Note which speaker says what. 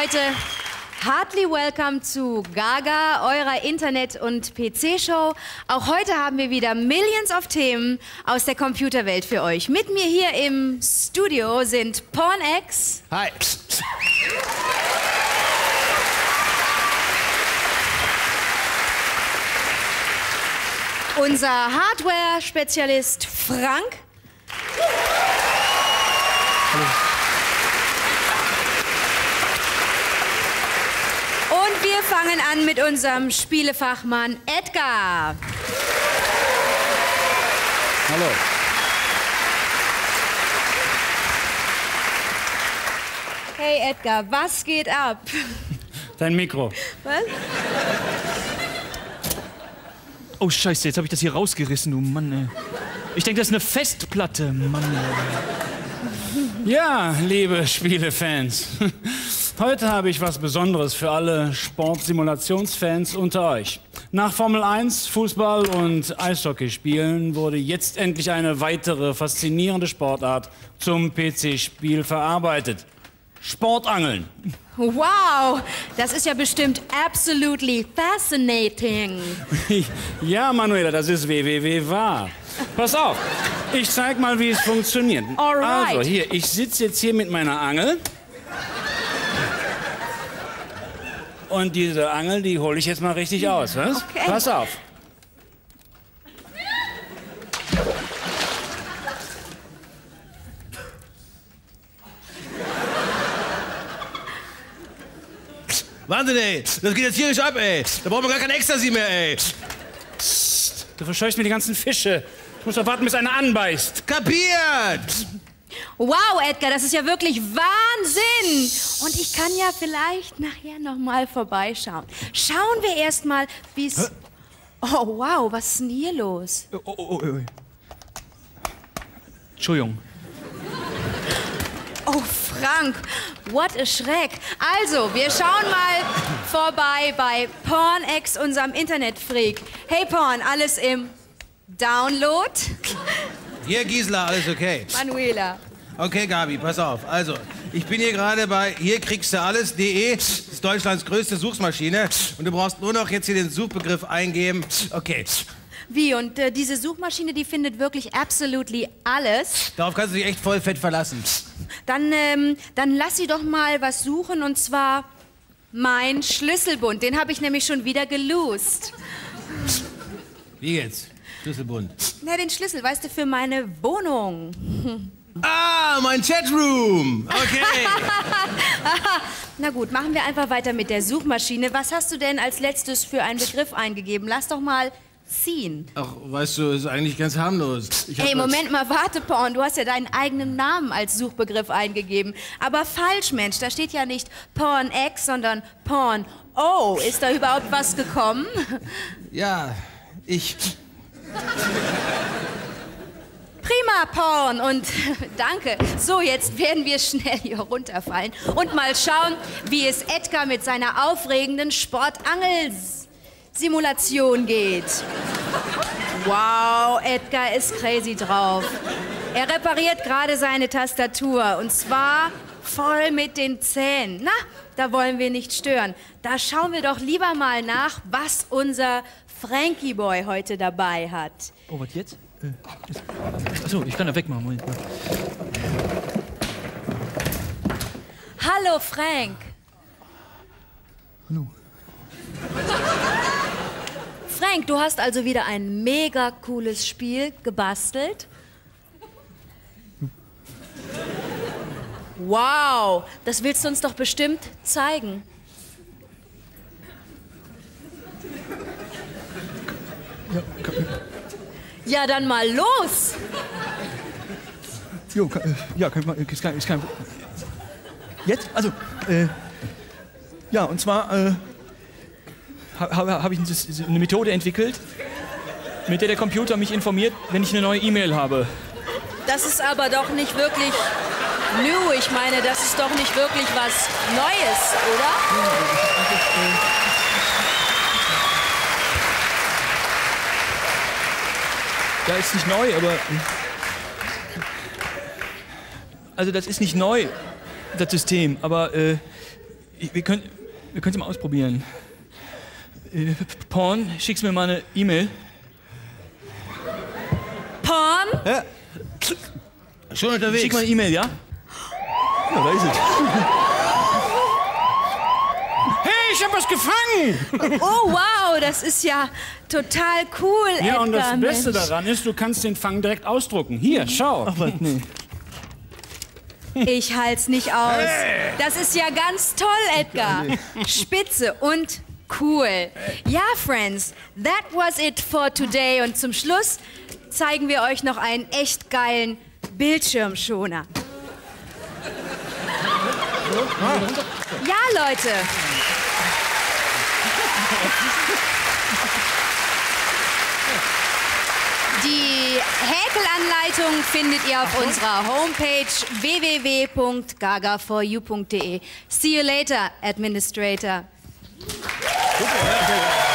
Speaker 1: Leute, heartily welcome zu Gaga, eurer Internet- und PC-Show. Auch heute haben wir wieder Millions of Themen aus der Computerwelt für euch. Mit mir hier im Studio sind PornX.
Speaker 2: Hi.
Speaker 1: Unser Hardware-Spezialist Frank.
Speaker 2: Hallo.
Speaker 1: Und wir fangen an mit unserem Spielefachmann Edgar.
Speaker 2: Hallo.
Speaker 1: Hey Edgar, was geht ab?
Speaker 2: Dein Mikro.
Speaker 1: Was?
Speaker 3: Oh Scheiße, jetzt habe ich das hier rausgerissen, du Mann, ey. Ich denke, das ist eine Festplatte, Mann. Ey.
Speaker 2: Ja, liebe Spielefans. Heute habe ich was Besonderes für alle Sportsimulationsfans unter euch. Nach Formel 1, Fußball und Eishockeyspielen wurde jetzt endlich eine weitere faszinierende Sportart zum PC-Spiel verarbeitet. Sportangeln.
Speaker 1: Wow, das ist ja bestimmt absolutely fascinating.
Speaker 2: Ja, Manuela, das ist wahr. Pass auf, ich zeig mal, wie es funktioniert.
Speaker 1: Alright.
Speaker 2: Also hier, ich sitze jetzt hier mit meiner Angel. Und diese Angel, die hole ich jetzt mal richtig aus, was?
Speaker 1: Okay.
Speaker 2: Pass auf.
Speaker 4: Wahnsinn, ey. Das geht jetzt tierisch ab, ey. Da brauchen wir gar kein Ecstasy mehr, ey.
Speaker 2: Psst, du verscheuchst mir die ganzen Fische. Ich muss doch warten, bis einer anbeißt.
Speaker 4: Kapiert!
Speaker 1: Wow, Edgar, das ist ja wirklich Wahnsinn. Und ich kann ja vielleicht nachher noch mal vorbeischauen. Schauen wir erst mal, wie es... Oh, wow, was ist denn hier los?
Speaker 3: Oh. Entschuldigung.
Speaker 1: Oh, Frank, what a Schreck. Also, wir schauen mal vorbei bei PornX, unserem Internetfreak. Hey, Porn, alles im Download?
Speaker 4: Hier, Gisela, alles okay.
Speaker 1: Manuela.
Speaker 4: Okay, Gabi, pass auf. Also, ich bin hier gerade bei hier kriegst du alles.de. Das ist Deutschlands größte Suchmaschine. Und du brauchst nur noch jetzt hier den Suchbegriff eingeben. Okay.
Speaker 1: Wie, und diese Suchmaschine, die findet wirklich absolutely alles?
Speaker 4: Darauf kannst du dich echt voll fett verlassen.
Speaker 1: Dann lass sie doch mal was suchen, und zwar mein Schlüsselbund. Den habe ich nämlich schon wieder gelost.
Speaker 4: Wie jetzt? Schlüsselbund.
Speaker 1: Na, den Schlüssel, weißt du, für meine Wohnung.
Speaker 4: Ah, mein Chatroom. Okay.
Speaker 1: Na gut, machen wir einfach weiter mit der Suchmaschine. Was hast du denn als letztes für einen Begriff eingegeben? Lass doch mal ziehen.
Speaker 4: Ach, weißt du, ist eigentlich ganz harmlos.
Speaker 1: Hey, Moment mal, warte, Porn. Du hast ja deinen eigenen Namen als Suchbegriff eingegeben. Aber falsch, Mensch. Da steht ja nicht PornX, sondern Porn. Oh, ist da überhaupt was gekommen?
Speaker 4: Ja, ich...
Speaker 1: Prima, Porn, und danke. So, jetzt werden wir schnell hier runterfallen und mal schauen, wie es Edgar mit seiner aufregenden Sportangel-Simulation geht. Wow, Edgar ist crazy drauf. Er repariert gerade seine Tastatur, und zwar voll mit den Zähnen. Na, da wollen wir nicht stören. Da schauen wir doch lieber mal nach, was unser Frankie Boy heute dabei hat.
Speaker 3: Oh, was jetzt? Achso, ich kann da wegmachen. Moment mal.
Speaker 1: Hallo, Frank.
Speaker 3: Hallo.
Speaker 1: Frank, du hast also wieder ein mega cooles Spiel gebastelt. Wow, das willst du uns doch bestimmt zeigen. Ja, dann mal los!
Speaker 3: Jo, ja, ist kein... Jetzt? Also, ja, und zwar habe ich eine Methode entwickelt, mit der der Computer mich informiert, wenn ich eine neue E-Mail habe.
Speaker 1: Das ist aber doch nicht wirklich new. Ich meine, das ist doch nicht wirklich was Neues, oder?
Speaker 3: Ja, ist nicht neu, aber... Also das ist nicht neu, das System, aber Wir können es mal ausprobieren. Porn, schickst mir mal eine E-Mail.
Speaker 1: Porn?
Speaker 4: Ja. Schon unterwegs.
Speaker 3: Schick mal eine E-Mail, ja? Ja, da ist es.
Speaker 2: Hey, ich hab was gefangen!
Speaker 1: Oh, wow, das ist ja total cool,
Speaker 2: Ja, und das
Speaker 1: Edgar,
Speaker 2: Beste
Speaker 1: Mensch.
Speaker 2: daran ist, du kannst den Fang direkt ausdrucken. Hier, schau.
Speaker 3: Ach was, nee.
Speaker 1: Ich halt's nicht aus. Das ist ja ganz toll, Edgar. Spitze und cool. Ja, Friends, that was it for today. Und zum Schluss zeigen wir euch noch einen echt geilen Bildschirmschoner. Ja, Leute. Die Häkelanleitung findet ihr auf unserer Homepage www.gaga4u.de. See you later, Administrator.
Speaker 4: Super, ja.